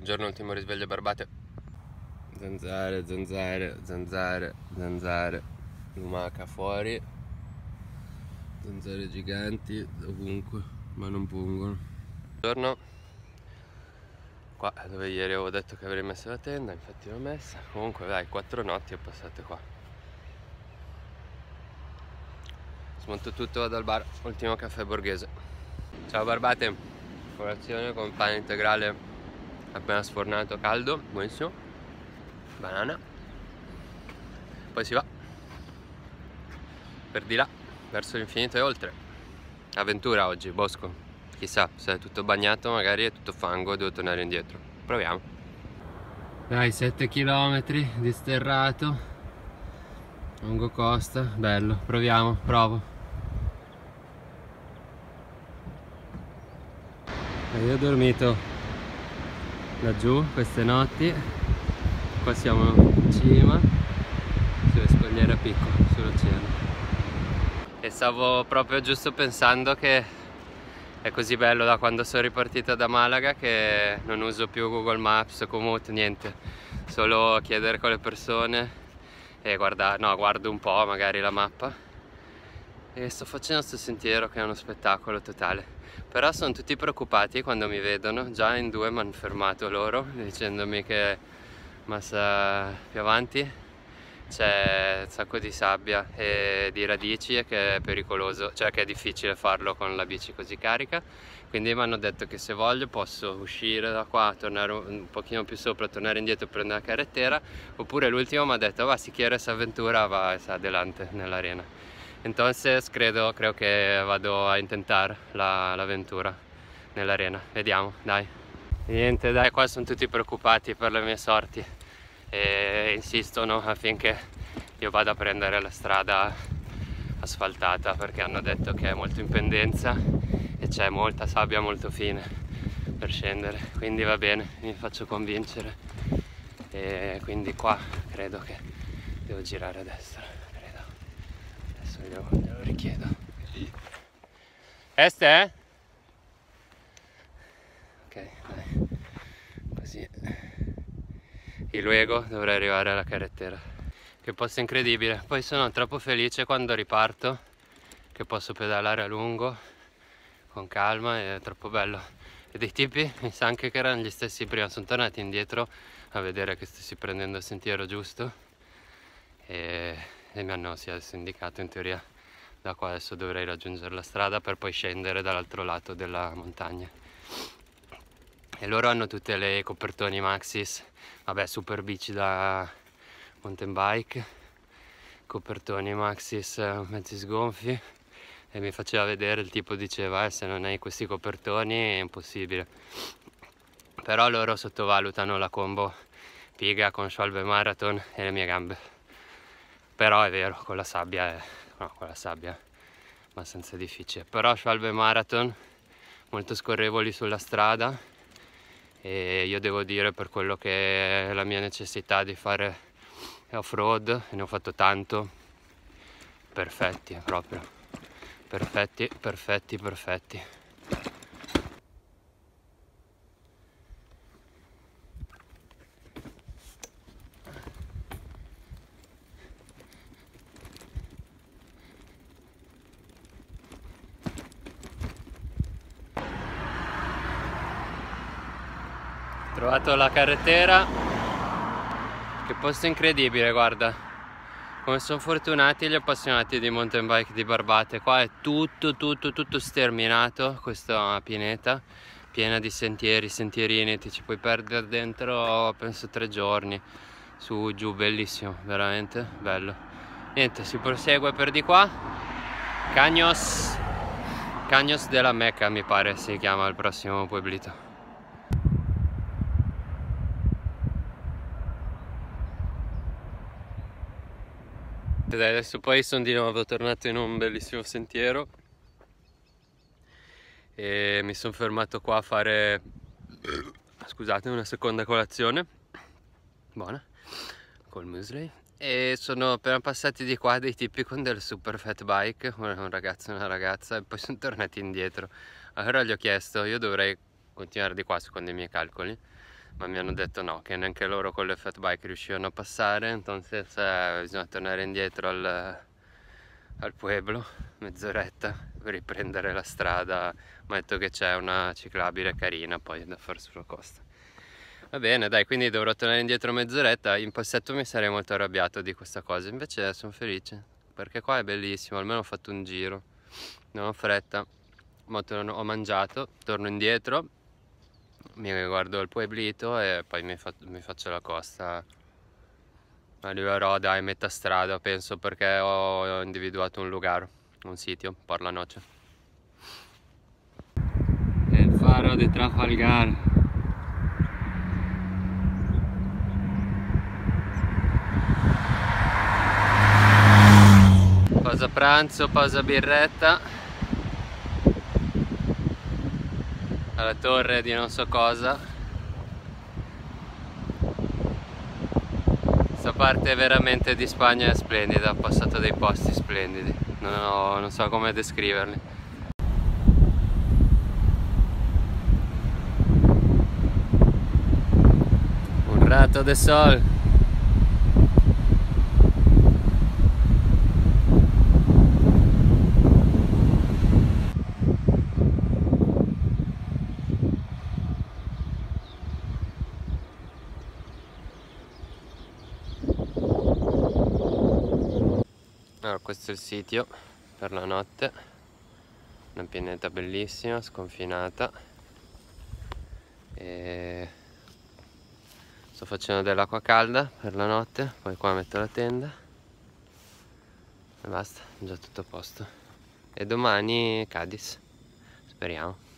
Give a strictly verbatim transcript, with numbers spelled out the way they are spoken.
Buongiorno, ultimo risveglio Barbate. Zanzare, zanzare, zanzare, zanzare. Lumaca fuori. Zanzare giganti ovunque, ma non pungono. Buongiorno. Qua dove ieri avevo detto che avrei messo la tenda, infatti l'ho messa. Comunque dai, quattro notti ho passate qua. Smonto tutto, vado al bar, ultimo caffè borghese. Ciao Barbate, colazione con pane integrale appena sfornato, caldo, buonissimo. Banana. Poi si va per di là, verso l'infinito e oltre. Avventura oggi, bosco. Chissà, se è tutto bagnato magari è tutto fango, devo tornare indietro. Proviamo. Dai, sette chilometri di sterrato, lungo costa, bello, proviamo, provo. Io ho dormito laggiù queste notti, qua siamo in cima, sulle scogliere a picco, sull'oceano. E stavo proprio giusto pensando che è così bello da quando sono ripartita da Malaga che non uso più Google Maps, Komoot, niente, solo chiedere con le persone e guardare, no, guardo un po' magari la mappa e sto facendo questo sentiero che è uno spettacolo totale. Però sono tutti preoccupati quando mi vedono, già in due mi hanno fermato loro dicendomi che massa più avanti c'è un sacco di sabbia e di radici e che è pericoloso, cioè che è difficile farlo con la bici così carica, quindi mi hanno detto che se voglio posso uscire da qua, tornare un pochino più sopra, tornare indietro e prendere la carretera, oppure l'ultimo mi ha detto va, si quieres aventura, va adelante nell'arena. Entonces credo, creo que vado a intentar la, l'avventura nell'arena, vediamo, dai. Niente, dai, qua sono tutti preoccupati per le mie sorti e insistono affinché io vada a prendere la strada asfaltata perché hanno detto che è molto in pendenza e c'è molta sabbia molto fine per scendere, quindi va bene, mi faccio convincere e quindi qua credo che devo girare a destra. Glielo, glielo richiedo. Este? Ok, dai. Così. E luego dovrei arrivare alla carretera. Che posto incredibile. Poi sono troppo felice quando riparto, che posso pedalare a lungo, con calma, è troppo bello. E dei tipi, mi sa anche che erano gli stessi prima, sono tornati indietro a vedere che stessi prendendo il sentiero giusto e, e mi hanno sì, indicato in teoria da qua adesso dovrei raggiungere la strada per poi scendere dall'altro lato della montagna. E loro hanno tutte le copertoni Maxxis, vabbè, super bici da mountain bike, copertoni Maxxis mezzi sgonfi, e mi faceva vedere, il tipo diceva eh, se non hai questi copertoni è impossibile. Però loro sottovalutano la combo piga con Schwalbe Marathon e le mie gambe. Però è vero, con la sabbia è... no, con la sabbia abbastanza difficile, però Schwalbe Marathon molto scorrevoli sulla strada e io devo dire, per quello che è la mia necessità di fare off-road, e ne ho fatto tanto, perfetti proprio, perfetti, perfetti, perfetti. Trovato la carretera, che posto incredibile, guarda come sono fortunati gli appassionati di mountain bike di Barbate. Qua è tutto tutto tutto sterminato, questa pineta piena di sentieri, sentierini, ti ci puoi perdere dentro penso tre giorni, su giù, bellissimo, veramente bello. Niente, si prosegue per di qua. Caños Caños de la Meca mi pare si chiama il prossimo pueblito. Ed adesso poi sono di nuovo tornato in un bellissimo sentiero e mi sono fermato qua a fare, scusate, una seconda colazione buona col muesli, e sono appena passati di qua dei tipi con delle super fat bike, un ragazzo e una ragazza, e poi sono tornati indietro. Allora gli ho chiesto, io dovrei continuare di qua secondo i miei calcoli, ma mi hanno detto no, che neanche loro con le fat bike riuscivano a passare, entonces eh, bisogna tornare indietro al, al pueblo, mezz'oretta, per riprendere la strada. Mi ha detto che c'è una ciclabile carina poi da fare sulla costa. Va bene, dai, quindi dovrò tornare indietro mezz'oretta. In passetto mi sarei molto arrabbiato di questa cosa, invece sono felice, perché qua è bellissimo, almeno ho fatto un giro, non ho fretta, ho mangiato, torno indietro, mi guardo il pueblito e poi mi, fa, mi faccio la costa. Arriverò dai metà strada penso, perché ho individuato un lugar, un sitio per la noce. È il faro di Trafalgar. Pausa pranzo, pausa birretta alla torre di non so cosa. Questa parte veramente di Spagna è splendida, ho passato dei posti splendidi, non, ho, non so come descriverli. Un rato de sol. Allora, questo è il sitio per la notte, una pineta bellissima, sconfinata, e sto facendo dell'acqua calda per la notte, poi qua metto la tenda e basta, già tutto a posto. E domani Cadiz, speriamo.